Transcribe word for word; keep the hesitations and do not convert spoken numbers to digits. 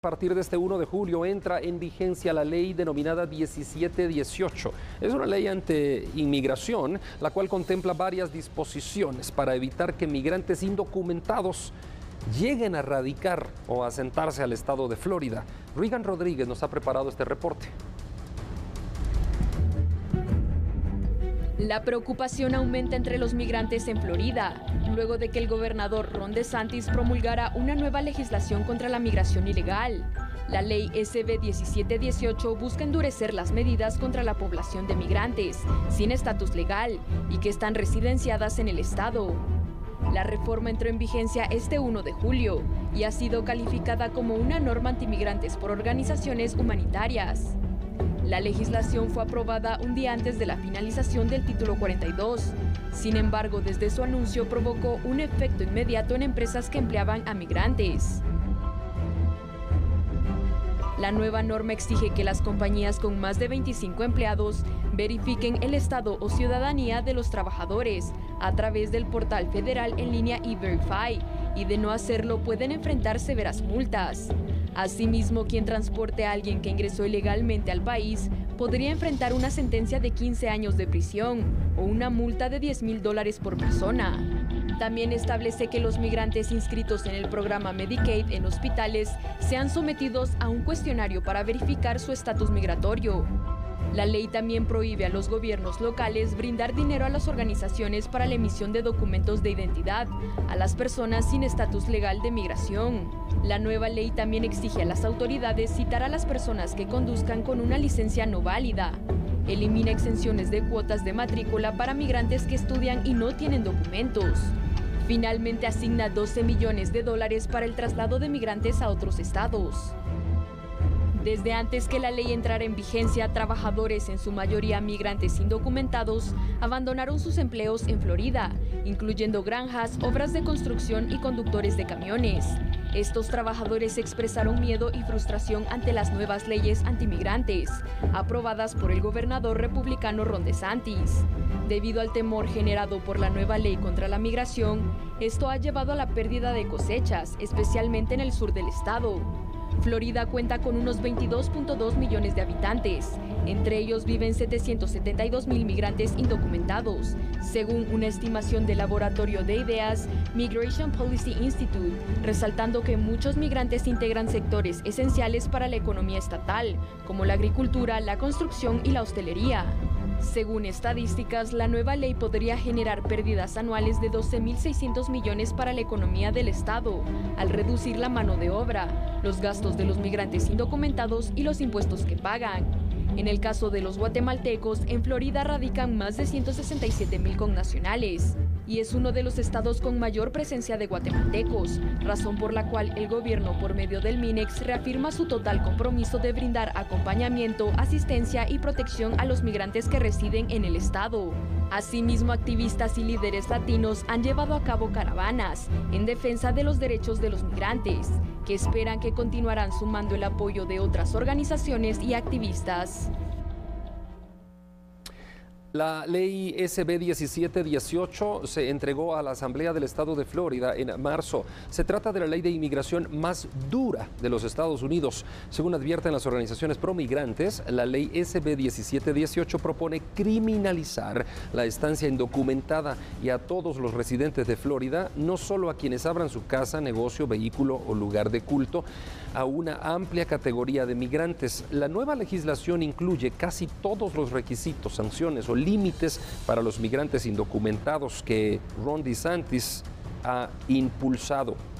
partir de este uno de julio entra en vigencia la ley denominada diecisiete dieciocho. Es una ley ante inmigración, la cual contempla varias disposiciones para evitar que migrantes indocumentados lleguen a radicar o a asentarse al estado de Florida. Regan Rodríguez nos ha preparado este reporte. La preocupación aumenta entre los migrantes en Florida, luego de que el gobernador Ron DeSantis promulgara una nueva legislación contra la migración ilegal. La ley S B diecisiete dieciocho busca endurecer las medidas contra la población de migrantes sin estatus legal y que están residenciadas en el estado. La reforma entró en vigencia este uno de julio y ha sido calificada como una norma antimigrantes por organizaciones humanitarias. La legislación fue aprobada un día antes de la finalización del título cuarenta y dos. Sin embargo, desde su anuncio provocó un efecto inmediato en empresas que empleaban a migrantes. La nueva norma exige que las compañías con más de veinticinco empleados verifiquen el estado o ciudadanía de los trabajadores a través del portal federal en línea E-Verify, y de no hacerlo pueden enfrentar severas multas. Asimismo, quien transporte a alguien que ingresó ilegalmente al país podría enfrentar una sentencia de quince años de prisión o una multa de diez mil dólares por persona. También establece que los migrantes inscritos en el programa Medicaid en hospitales sean sometidos a un cuestionario para verificar su estatus migratorio. La ley también prohíbe a los gobiernos locales brindar dinero a las organizaciones para la emisión de documentos de identidad a las personas sin estatus legal de migración. La nueva ley también exige a las autoridades citar a las personas que conduzcan con una licencia no válida. Elimina exenciones de cuotas de matrícula para migrantes que estudian y no tienen documentos. Finalmente asigna doce millones de dólares para el traslado de migrantes a otros estados. Desde antes que la ley entrara en vigencia, trabajadores, en su mayoría migrantes indocumentados, abandonaron sus empleos en Florida, incluyendo granjas, obras de construcción y conductores de camiones. Estos trabajadores expresaron miedo y frustración ante las nuevas leyes antimigrantes, aprobadas por el gobernador republicano Ron DeSantis. Debido al temor generado por la nueva ley contra la migración, esto ha llevado a la pérdida de cosechas, especialmente en el sur del estado. Florida cuenta con unos veintidós punto dos millones de habitantes. Entre ellos viven setecientos setenta y dos mil migrantes indocumentados, según una estimación del laboratorio de ideas Migration Policy Institute, resaltando que muchos migrantes integran sectores esenciales para la economía estatal, como la agricultura, la construcción y la hostelería. Según estadísticas, la nueva ley podría generar pérdidas anuales de doce mil seiscientos millones para la economía del estado, al reducir la mano de obra, los gastos de los migrantes indocumentados y los impuestos que pagan. En el caso de los guatemaltecos, en Florida radican más de ciento sesenta y siete mil connacionales, y es uno de los estados con mayor presencia de guatemaltecos, razón por la cual el gobierno, por medio del MINEX, reafirma su total compromiso de brindar acompañamiento, asistencia y protección a los migrantes que residen en el estado. Asimismo, activistas y líderes latinos han llevado a cabo caravanas en defensa de los derechos de los migrantes, que esperan que continuarán sumando el apoyo de otras organizaciones y activistas. La ley S B diecisiete dieciocho se entregó a la Asamblea del Estado de Florida en marzo. Se trata de la ley de inmigración más dura de los Estados Unidos. Según advierten las organizaciones promigrantes, la ley S B diecisiete dieciocho propone criminalizar la estancia indocumentada y a todos los residentes de Florida, no solo a quienes abran su casa, negocio, vehículo o lugar de culto, a una amplia categoría de migrantes. La nueva legislación incluye casi todos los requisitos, sanciones o límites para los migrantes indocumentados que Ron DeSantis ha impulsado.